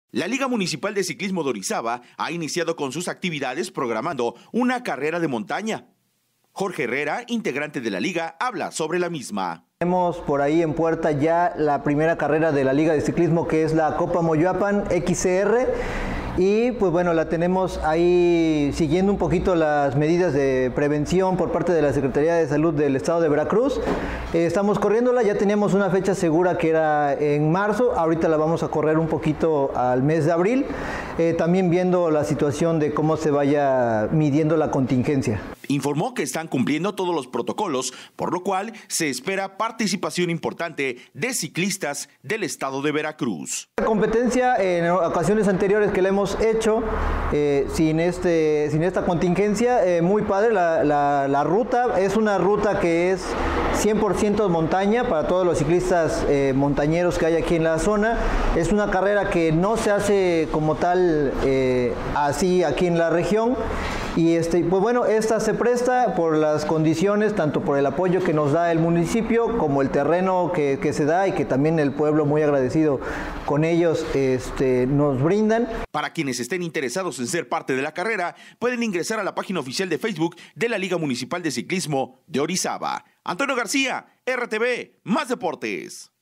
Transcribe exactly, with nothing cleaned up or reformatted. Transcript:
La Liga Municipal de Ciclismo de Orizaba ha iniciado con sus actividades programando una carrera de montaña. Jorge Herrera, integrante de la liga, habla sobre la misma. Tenemos por ahí en puerta ya la primera carrera de la Liga de Ciclismo, que es la Copa Moyoapan X C R. Y pues bueno, la tenemos ahí siguiendo un poquito las medidas de prevención por parte de la Secretaría de Salud del Estado de Veracruz. Eh, estamos corriéndola, ya teníamos una fecha segura que era en marzo, ahorita la vamos a correr un poquito al mes de abril, eh, también viendo la situación de cómo se vaya midiendo la contingencia. Informó que están cumpliendo todos los protocolos, por lo cual se espera participación importante de ciclistas del estado de Veracruz. La competencia en ocasiones anteriores que la hemos hecho eh, sin, este, sin esta contingencia, eh, muy padre, la, la, la ruta es una ruta que es cien por ciento montaña para todos los ciclistas eh, montañeros que hay aquí en la zona. Es una carrera que no se hace como tal eh, así aquí en la región. Y este, pues bueno, esta se presta por las condiciones, tanto por el apoyo que nos da el municipio, como el terreno que, que se da y que también el pueblo, muy agradecido con ellos, este, nos brindan. Para quienes estén interesados en ser parte de la carrera, pueden ingresar a la página oficial de Facebook de la Liga Municipal de Ciclismo de Orizaba. Antonio García, R T V, Más Deportes.